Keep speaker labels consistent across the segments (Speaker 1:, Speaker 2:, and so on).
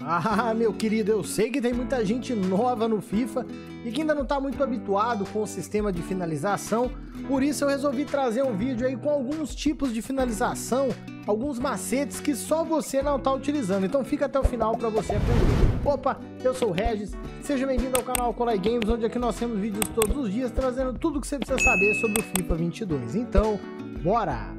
Speaker 1: Ah, meu querido, eu sei que tem muita gente nova no FIFA e que ainda não está muito habituado com o sistema de finalização, por isso eu resolvi trazer um vídeo aí com alguns tipos de finalização, alguns macetes que só você não está utilizando, então fica até o final para você aprender. Opa, eu sou o Regis, seja bem-vindo ao canal Colai Games, onde aqui nós temos vídeos todos os dias trazendo tudo que você precisa saber sobre o FIFA 22, então bora!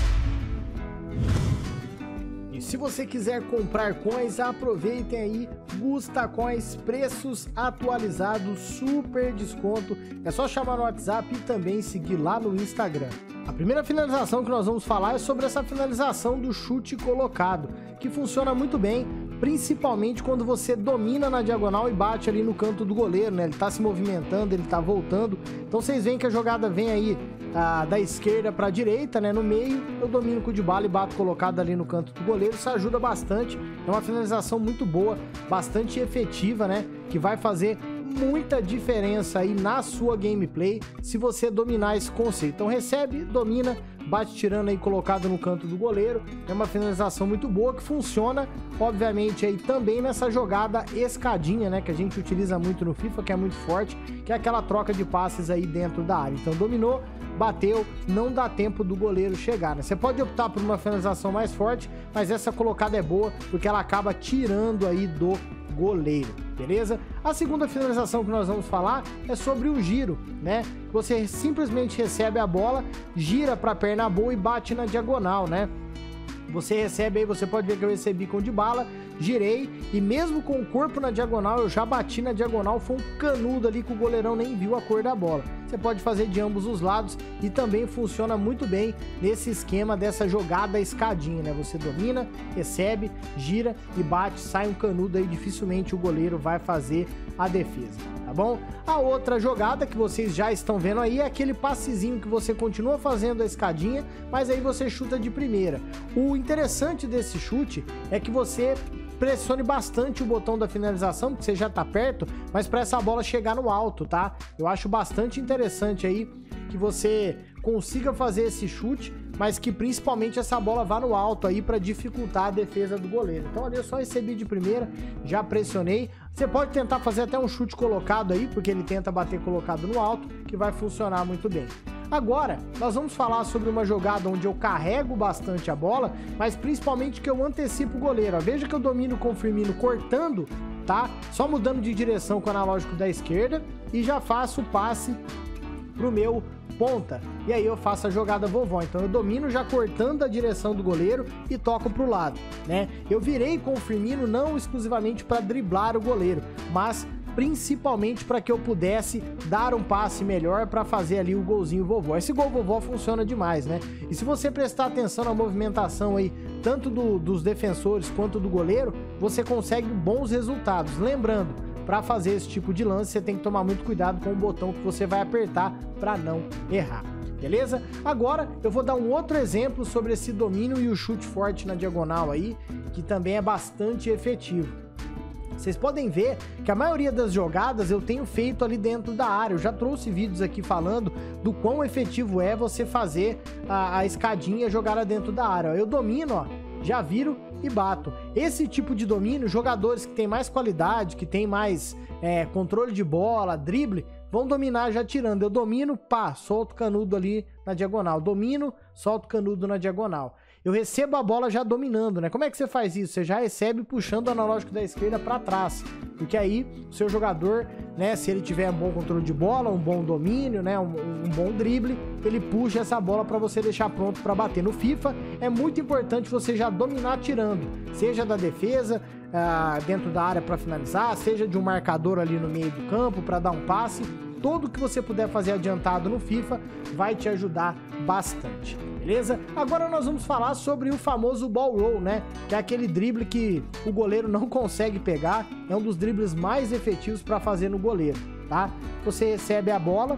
Speaker 1: Se você quiser comprar coins, aproveitem aí, Gusta Coins, preços atualizados, super desconto. É só chamar no WhatsApp e também seguir lá no Instagram. A primeira finalização que nós vamos falar é sobre essa finalização do chute colocado, que funciona muito bem, principalmente quando você domina na diagonal e bate ali no canto do goleiro, né? Ele tá se movimentando, ele tá voltando. Então vocês veem que a jogada vem aí da esquerda para a direita, né? No meio, eu domino com o de bala e bato colocado ali no canto do goleiro. Isso ajuda bastante. É uma finalização muito boa, bastante efetiva, né? Que vai fazer muita diferença aí na sua gameplay se você dominar esse conceito. Então recebe, domina, bate tirando aí colocado no canto do goleiro. É uma finalização muito boa que funciona, obviamente, aí também nessa jogada escadinha, né? Que a gente utiliza muito no FIFA, que é muito forte, que é aquela troca de passes aí dentro da área. Então dominou, bateu, não dá tempo do goleiro chegar, né? Você pode optar por uma finalização mais forte, mas essa colocada é boa porque ela acaba tirando aí do goleiro, beleza? A segunda finalização que nós vamos falar é sobre o giro, né? Você simplesmente recebe a bola, gira para a perna boa e bate na diagonal, né? Você recebe aí, você pode ver que eu recebi com de bala, girei e mesmo com o corpo na diagonal, eu já bati na diagonal, foi um canudo ali que o goleirão nem viu a cor da bola. Você pode fazer de ambos os lados e também funciona muito bem nesse esquema dessa jogada escadinha, né? Você domina, recebe, gira e bate, sai um canudo aí, dificilmente o goleiro vai fazer a defesa, tá bom? A outra jogada que vocês já estão vendo aí é aquele passezinho que você continua fazendo a escadinha, mas aí você chuta de primeira. O interessante desse chute é que você pressione bastante o botão da finalização, porque você já tá perto, mas para essa bola chegar no alto, tá? Eu acho bastante interessante aí que você consiga fazer esse chute, mas que principalmente essa bola vá no alto aí para dificultar a defesa do goleiro. Então ali eu só recebi de primeira, já pressionei. Você pode tentar fazer até um chute colocado aí, porque ele tenta bater colocado no alto, que vai funcionar muito bem. Agora, nós vamos falar sobre uma jogada onde eu carrego bastante a bola, mas principalmente que eu antecipo o goleiro. Ó, veja que eu domino com o Firmino cortando, tá? Só mudando de direção com o analógico da esquerda e já faço o passe pro meu ponta. E aí eu faço a jogada vovó. Então eu domino já cortando a direção do goleiro e toco pro lado, né? Eu virei com o Firmino não exclusivamente para driblar o goleiro, mas principalmente para que eu pudesse dar um passe melhor para fazer ali o golzinho vovó. Esse gol vovó funciona demais, né? E se você prestar atenção na movimentação aí, tanto dos defensores quanto do goleiro, você consegue bons resultados. Lembrando, para fazer esse tipo de lance, você tem que tomar muito cuidado com o botão que você vai apertar para não errar. Beleza? Agora eu vou dar um outro exemplo sobre esse domínio e o chute forte na diagonal aí, que também é bastante efetivo. Vocês podem ver que a maioria das jogadas eu tenho feito ali dentro da área. Eu já trouxe vídeos aqui falando do quão efetivo é você fazer a escadinha jogar dentro da área. Eu domino, ó, já viro e bato. Esse tipo de domínio, jogadores que têm mais qualidade, que têm mais controle de bola, drible, vão dominar já tirando. Eu domino, pá, solto o canudo ali na diagonal. Domino, solto o canudo na diagonal. Eu recebo a bola já dominando, né? Como é que você faz isso? Você já recebe puxando o analógico da esquerda para trás. Porque aí o seu jogador, né, se ele tiver um bom controle de bola, um bom domínio, né, um bom drible, ele puxa essa bola para você deixar pronto para bater. No FIFA é muito importante você já dominar tirando, seja da defesa, dentro da área para finalizar, seja de um marcador ali no meio do campo para dar um passe. Tudo que você puder fazer adiantado no FIFA vai te ajudar bastante, beleza? Agora nós vamos falar sobre o famoso ball roll, né? Que é aquele drible que o goleiro não consegue pegar, é um dos dribles mais efetivos para fazer no goleiro, tá? Você recebe a bola,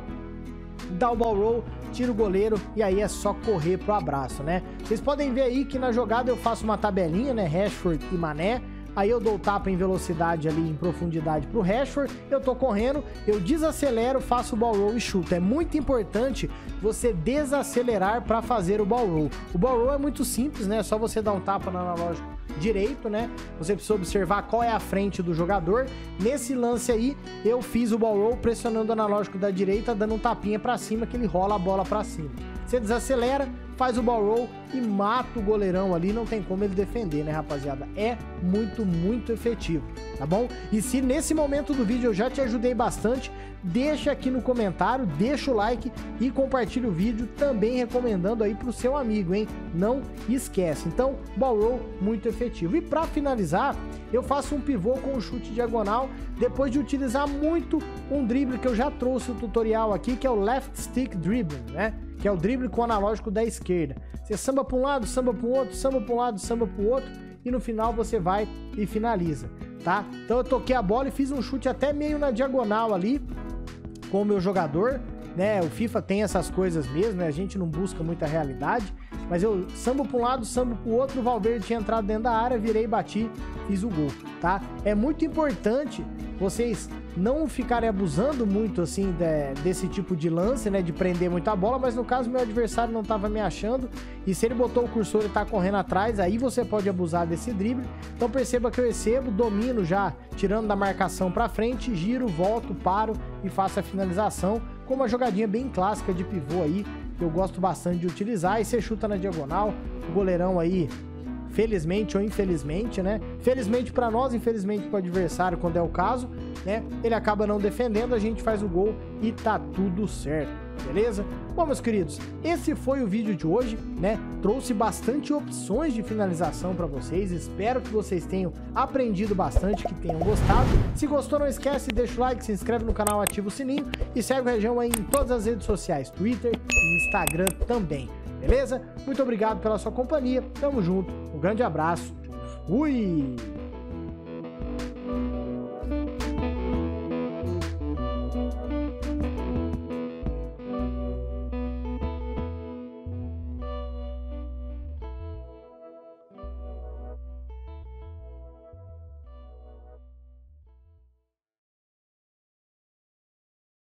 Speaker 1: dá o ball roll, tira o goleiro e aí é só correr pro abraço, né? Vocês podem ver aí que na jogada eu faço uma tabelinha, né? Rashford e Mané. Aí eu dou o tapa em velocidade ali, em profundidade pro Rashford, eu tô correndo, eu desacelero, faço o ball roll e chuto. É muito importante você desacelerar para fazer o ball roll. O ball roll é muito simples, né? É só você dar um tapa no analógico direito, né? Você precisa observar qual é a frente do jogador. Nesse lance aí, eu fiz o ball roll pressionando o analógico da direita, dando um tapinha pra cima, que ele rola a bola pra cima. Você desacelera, faz o ball roll e mata o goleirão ali, não tem como ele defender, né, rapaziada? É muito, muito efetivo, tá bom? E se nesse momento do vídeo eu já te ajudei bastante, deixa aqui no comentário, deixa o like e compartilha o vídeo, também recomendando aí pro seu amigo, hein? Não esquece. Então, ball roll muito efetivo. E para finalizar, eu faço um pivô com um chute diagonal, depois de utilizar muito um drible que eu já trouxe o tutorial aqui, que é o left stick dribbling, né? Que é o drible com o analógico da esquerda. Você samba para um lado, samba para o outro, samba para um lado, samba para o outro, e no final você vai e finaliza, tá? Então eu toquei a bola e fiz um chute até meio na diagonal ali com o meu jogador, né? O FIFA tem essas coisas mesmo, né? A gente não busca muita realidade, mas eu sambo para um lado, sambo para o outro, o Valverde tinha entrado dentro da área, virei, bati, fiz o gol, tá? É muito importante vocês não ficarem abusando muito assim desse tipo de lance, né, de prender muito a bola, mas no caso meu adversário não estava me achando, e se ele botou o cursor e tá correndo atrás, aí você pode abusar desse drible. Então perceba que eu recebo, domino já, tirando da marcação para frente, giro, volto, paro e faço a finalização com uma jogadinha bem clássica de pivô aí, que eu gosto bastante de utilizar. E você chuta na diagonal, o goleirão aí, felizmente ou infelizmente, né? Felizmente para nós, infelizmente para o adversário, quando é o caso, né? Ele acaba não defendendo, a gente faz o gol e tá tudo certo, beleza? Bom, meus queridos, esse foi o vídeo de hoje, né? Trouxe bastante opções de finalização para vocês, espero que vocês tenham aprendido bastante, que tenham gostado. Se gostou, não esquece, deixa o like, se inscreve no canal, ativa o sininho e segue o Região aí em todas as redes sociais, Twitter e Instagram também. Beleza? Muito obrigado pela sua companhia, tamo junto, um grande abraço, fui!